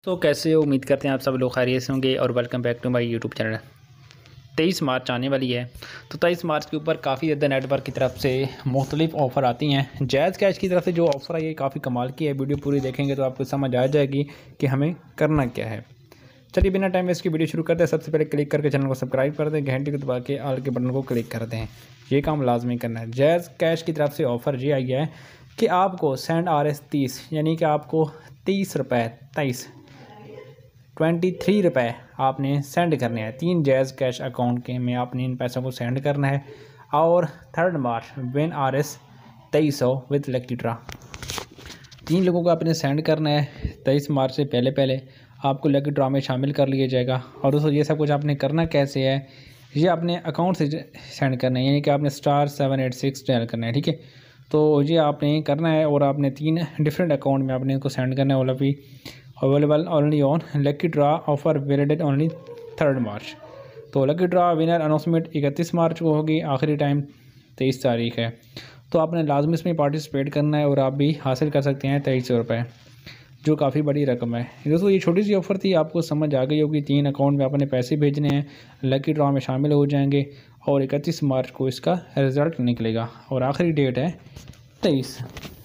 तो कैसे हो? उम्मीद करते हैं आप सब लोग खैरियत से होंगे और welcome back to my YouTube channel. 23 March आने वाली है, तो 23 मार्च के ऊपर काफ़ी ज़्यादा नेटवर्क की तरफ से मुख्तलिफ ऑफ़र आती हैं। जैज़ कैश की तरफ से जो ऑफ़र है ये काफ़ी कमाल की है। वीडियो पूरी देखेंगे तो आपको समझ आ जाएगी कि हमें करना क्या है। चलिए बिना टाइम वेस्ट की वीडियो शुरू करते हैं। सबसे पहले क्लिक करके चैनल को सब्सक्राइब कर दें, घंटे को दबा के ऑल के बटन को क्लिक कर दें। ये काम लाजमी करना है। जैज़ कैश की तरफ से ऑफ़र ये आई है कि आपको सेंड RS 30 यानी कि आपको 30 रुपये 23 रुपये आपने सेंड करने हैं। 3 जैज़ कैश अकाउंट के में आपने इन पैसों को सेंड करना है। और 3 March win RS 2300 with lucky draw 3 लोगों को आपने सेंड करना है। 23 मार्च से पहले पहले आपको लकी ड्रा में शामिल कर लिया जाएगा। और दोस्तों ये सब कुछ आपने करना कैसे है, ये अपने अकाउंट से सेंड करना है, यानी कि आपने *786 डायल करना है। ठीक है, तो ये आपने करना है और आपने 3 डिफरेंट अकाउंट में आपने इनको सेंड करना है। और अभी available only on lucky draw offer valid only 3 March. तो lucky draw winner announcement 31 March को होगी, आखिरी टाइम 23 तारीख है। तो आपने लाजमी इसमें पार्टिसिपेट करना है और आप भी हासिल कर सकते हैं 2300 रुपये, जो काफ़ी बड़ी रकम है। दोस्तों ये छोटी सी ऑफ़र थी, आपको समझ आ गई होगी। 3 अकाउंट में आपने पैसे भेजने हैं, लकी ड्रा में शामिल हो जाएंगे और 31 मार्च को इसका रिज़ल्ट निकलेगा और आखिरी डेट है 23।